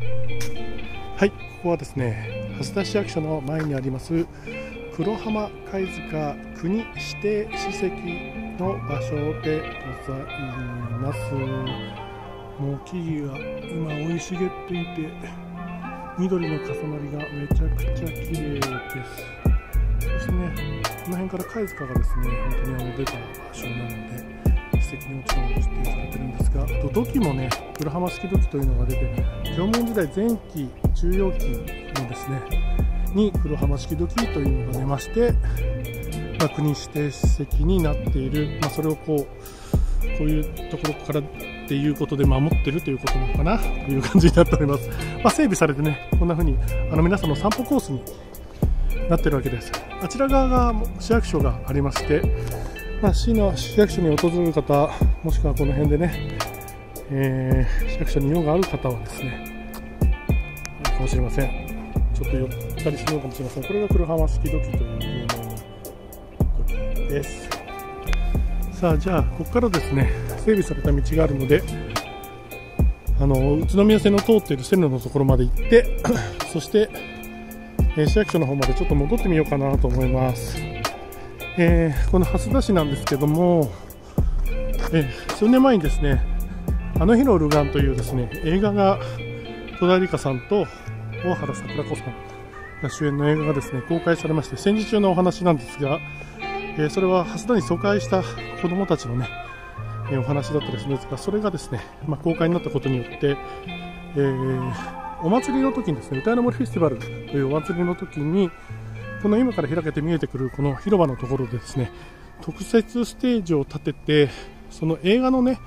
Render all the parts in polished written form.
はい、ここはですね、蓮田市役所の前にあります黒浜貝塚国指定史跡の場所でございます。もう木々が今生い茂っていて、緑の重なりがめちゃくちゃ綺麗です。そしてね、この辺から貝塚がですね、本当に出た場所なので、史跡にもちろん指定されてるんですが、あと土器もね、黒浜式土器というのが出て、縄文時代前期、中庸期のですね、に黒浜式土器というのが出まして、国指定史跡になっている、それをこういうところからっていうことで守ってるということなのかなという感じになっております。整備されてね、こんな風に皆さんの散歩コースになってるわけです。あちら側が市役所がありまして、市の市役所に訪れる方、もしくはこの辺でね、市役所に用がある方はですね、かもしれません。ちょっと寄ったりするのかもしれません。これが黒浜式土器という有名な土器です。さあ、じゃあここからですね、整備された道があるので、宇都宮線の通っている線路のところまで行ってそして、市役所の方までちょっと戻ってみようかなと思います。この蓮田市なんですけども、数年前にですね、あの日のルガンというですね、映画が戸田恵梨香さんと大原櫻子さんが主演の映画がですね、公開されまして、戦時中のお話なんですが、それは蓮田に疎開した子どもたちのね、お話だったりするんですが、それがですね、公開になったことによって、お祭りの時にですね、歌いの森フェスティバルというお祭りの時に、この今から開けて見えてくるこの広場のところでですね、特設ステージを立てて、その映画のね、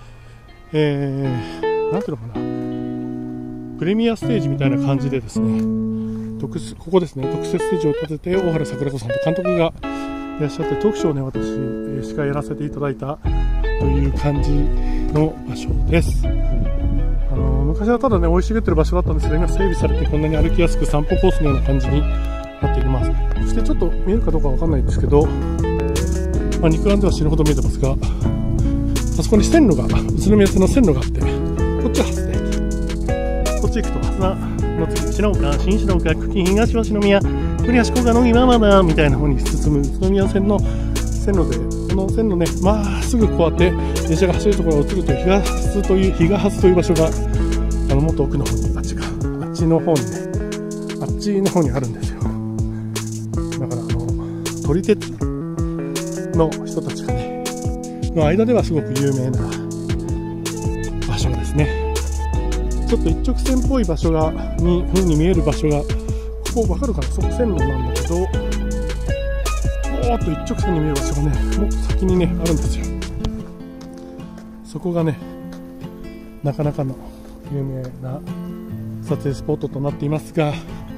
なんていうのかな、プレミアステージみたいな感じでですね、ここですね、特設ステージを立てて、大原櫻子さんと監督がいらっしゃって、トークショーをね、私、司会やらせていただいたという感じの場所です。昔はただね、生い茂ってる場所だったんですけど、今整備されてこんなに歩きやすく散歩コースのような感じになっています。そしてちょっと見えるかどうかわかんないんですけど、肉眼では死ぬほど見えてますが、あそこに線路が、宇都宮線の線路があって、こっちは蓮田駅。こっち行くと蓮田の次、篠岡、新篠岡、久喜、東鷲宮、栗橋高架の今まだみたいな方に進む宇都宮線の線路で、この線路ね、すぐこうやって電車が走るところが映るという比嘉発という場所が、もっと奥の方に、あっちの方にね、あっちの方にあるんですよ。だから撮り鉄の人たちがね、の間ではすごく有名な場所ですね。ちょっと一直線っぽい場所が風に見える場所が、ここ分かるかな、そこ線路なんだけど、もっと一直線に見える場所がね、もっと先にねあるんですよ。そこがね、なかなかの有名な撮影スポットとなっていますが、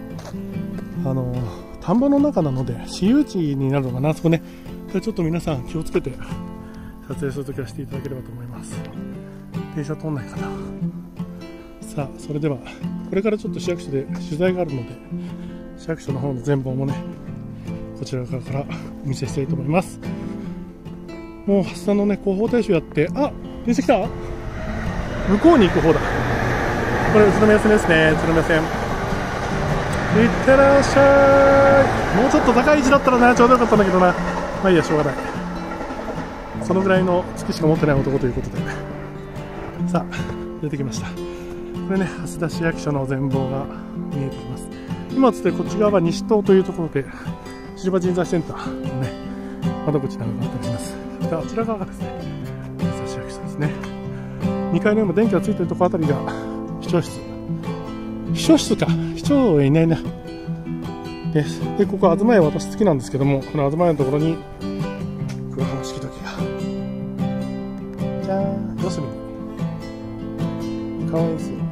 田んぼの中なので私有地になるのかな、あそこね。ちょっと皆さん気をつけて撮影するときはしていただければと思います。電車通んないかな。さあ、それではこれからちょっと市役所で取材があるので、市役所の方の全貌もね、こちら側からお見せしたいと思います。もう蓮田のね、広報大使をやって、電車来た？向こうに行く方だ。これ宇都宮線ですね。宇都宮線、いってらっしゃい。もうちょっと高い位置だったらな、ちょうどよかったんだけどな。いいや、しょうがない。そのぐらいの月しか持ってない男ということで、さあ出てきました。これね、蓮田市役所の全貌が見えてきます。今映ってるこっち側は西棟というところで、シルバー人材センターのね、窓口などがあったりします。で、あちら側がですね、蓮田市役所ですね。2階の今電気がついてるところあたりが市長室。秘書室か。市長はいないな。です。で、ここは東屋、私好きなんですけども、この東屋のところに黒浜式土器が。じゃーん、四隅に。かわいいですよ。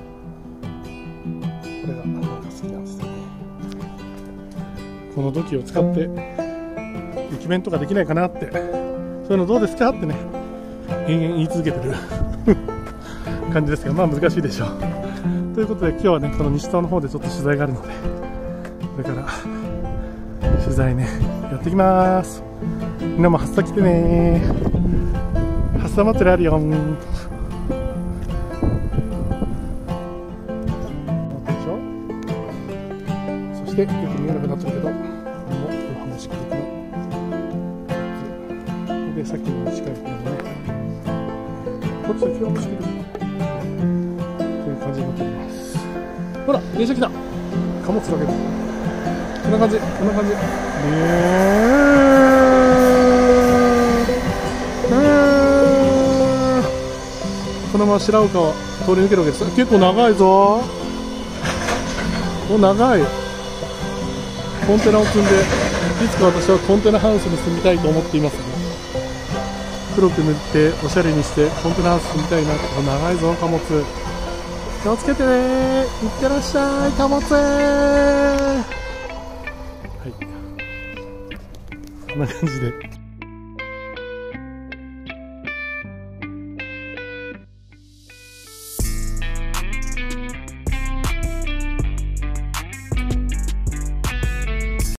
これがなんか好きなんですよね。この土器を使って駅弁とかできないかなって、そういうのどうですかってね、延々言い続けてる感じですが、難しいでしょう。ということで今日はね、この西棟の方でちょっと取材があるので、これから取材ね、やってきます。みんなも蓮田来てね。蓮田祭りあるよ。 てよく見えなくなってるけど、これも黒浜漆黒ので、さっきの近い方のね、こっちは黒浜漆黒という感じになっております。ほら、電車来た。貨物だけど、こんな感じ、こんな感じ。このまま白岡を通り抜けるわけです。結構長いぞ。お、長い。コンテナを積んで、いつか私はコンテナハウスに住みたいと思っていますが、黒く塗っておしゃれにしてコンテナハウス住みたいなって。長いぞ、貨物。気をつけてね。いってらっしゃい、貨物。はい、こんな感じで